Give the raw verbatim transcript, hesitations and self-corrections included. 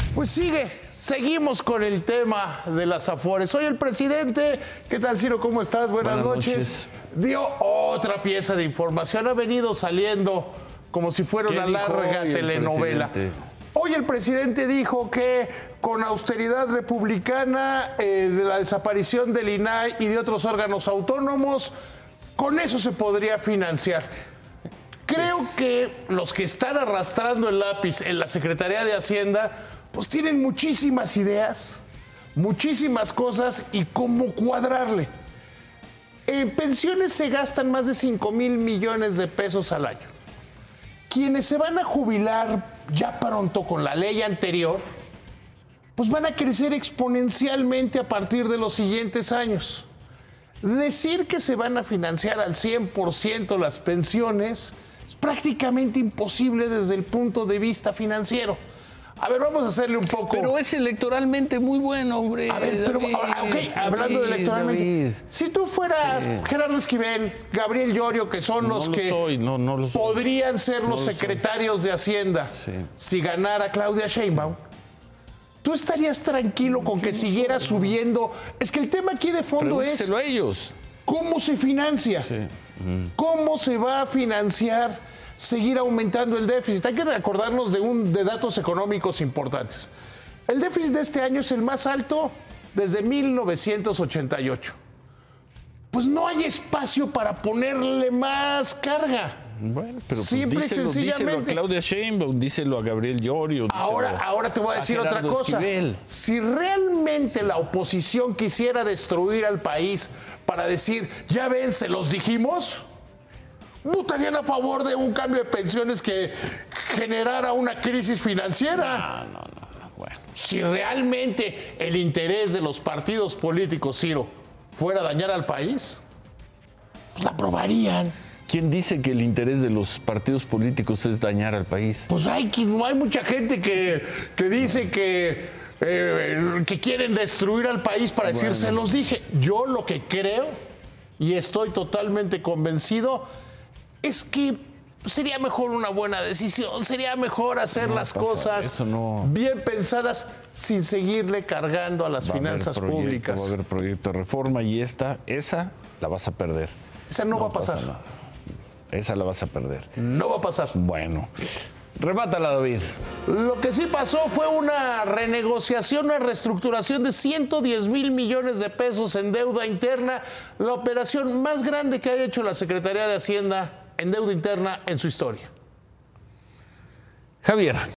Pues sigue, seguimos con el tema de las Afores. Hoy el presidente, ¿qué tal, Ciro? ¿Cómo estás? Buenas, Buenas noches. noches. Dio otra pieza de información, ha venido saliendo como si fuera una larga telenovela. Hoy el presidente dijo que con austeridad republicana, eh, de la desaparición del I N A I y de otros órganos autónomos, con eso se podría financiar. Creo que los que están arrastrando el lápiz en la Secretaría de Hacienda, pues tienen muchísimas ideas, muchísimas cosas y cómo cuadrarle. En pensiones se gastan más de cinco mil millones de pesos al año. Quienes se van a jubilar ya pronto con la ley anterior, pues van a crecer exponencialmente a partir de los siguientes años. Decir que se van a financiar al cien por ciento las pensiones es prácticamente imposible desde el punto de vista financiero. A ver, vamos a hacerle un poco... Pero es electoralmente muy bueno, hombre. A ver, pero, David, ok, hablando David, electoralmente. David. Si tú fueras sí. Gerardo Esquivel, Gabriel Llorio, que son no los lo que soy, no, no lo soy. podrían ser no los secretarios de Hacienda, sí. si ganara Claudia Sheinbaum, ¿tú estarías tranquilo con que siguiera subiendo? Es que el tema aquí de fondo es... a ellos. ¿Cómo se financia? Sí. Mm. ¿Cómo se va a financiar seguir aumentando el déficit? Hay que recordarnos de, un, de datos económicos importantes. El déficit de este año es el más alto desde mil novecientos ochenta y ocho. Pues no hay espacio para ponerle más carga. Bueno, pero simple pues y díselo, sencillamente. Díselo a Claudia Sheinbaum, díselo a Gabriel Llorio. Ahora, ahora te voy a decir a otra cosa. Esquivel. Si realmente la oposición quisiera destruir al país para decir, ya ven, se los dijimos, votarían a favor de un cambio de pensiones que generara una crisis financiera. No, no, no, no. Bueno. Si realmente el interés de los partidos políticos, Ciro, fuera dañar al país, pues la aprobarían. ¿Quién dice que el interés de los partidos políticos es dañar al país? Pues hay, hay mucha gente que, que dice que, eh, que quieren destruir al país para decir, bueno, se los dije. Yo lo que creo, y estoy totalmente convencido, es que sería mejor una buena decisión, sería mejor hacer no las cosas eso no... bien pensadas sin seguirle cargando a las va finanzas a proyecto, públicas. Va a haber proyecto de reforma y esta, esa la vas a perder. Esa no, no va a pasar. Nada. Esa la vas a perder. No va a pasar. Bueno, remátala, David. Lo que sí pasó fue una renegociación, una reestructuración de ciento diez mil millones de pesos en deuda interna, la operación más grande que haya hecho la Secretaría de Hacienda en deuda interna en su historia. Javier.